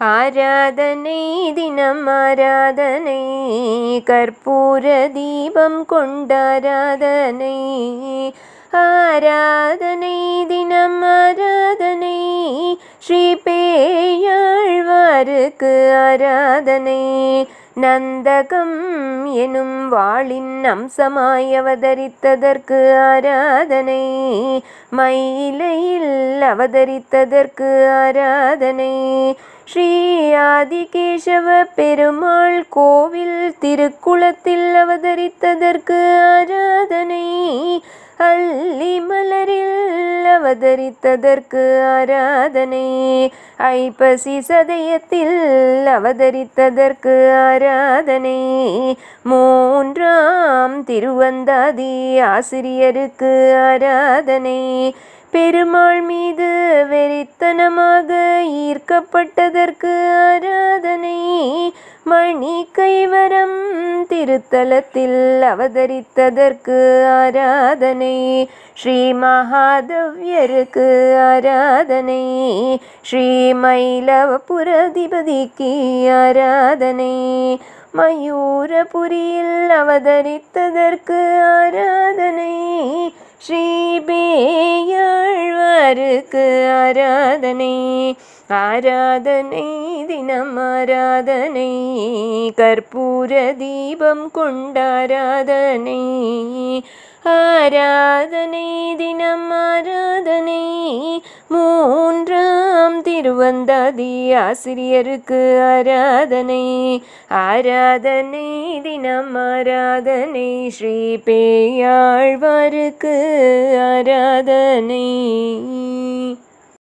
ஆராதனை தினம் ஆராதனை கற்பூர தீபம் கொண்டாராதனை ஆராதனை தினம் ஆராதனை ஸ்ரீ பேயாழ்வாருக்கு ஆராதனை நந்தகம் எனும் வாளின் அம்சமாய் அவதரித்ததற்கு ஆராதனை மயிலையில் அவதரித்ததற்கு ஆராதனை ஸ்ரீ ஆதிகேசவ பெருமாள் கோவில் திருக்குளத்தில் அவதரித்ததற்கு ஆராதனை அல்லி மலரில் அவதரித்ததற்கு ஆராதனை ஐப்பசி சதயத்தில் அவதரித்ததற்கு ஆராதனை மூன்றாம் திருவந்தாதி ஆசிரியருக்கு ஆராதனை பெருமாள் மீது வெறித்தனமாக ஈர்க்கப்பட்டதற்கு ஆராதனை மணி கைவரம் திருத்தலத்தில் அவதரித்ததற்கு ஆராதனை ஸ்ரீ மகாதவ்யருக்கு ஆராதனை ஸ்ரீ மயிலவபுரதிபதிக்கு ஆராதனை மயூரபுரியில் அவதரித்ததற்கு ஆராதனை ஸ்ரீ பேயாழ்வாருக்கு ஆராதனை ஆராதனை தினம் ஆராதனை கற்பூர தீபம் கொண்டாராதனை ஆராதனை தினம் ஆராதனை மூன்றாம் திருவந்தாதி ஆசிரியருக்கு ஆராதனை ஆராதனை தினம் ஆராதனை ஸ்ரீ பேயாழ்வாருக்கு ஆராதனை.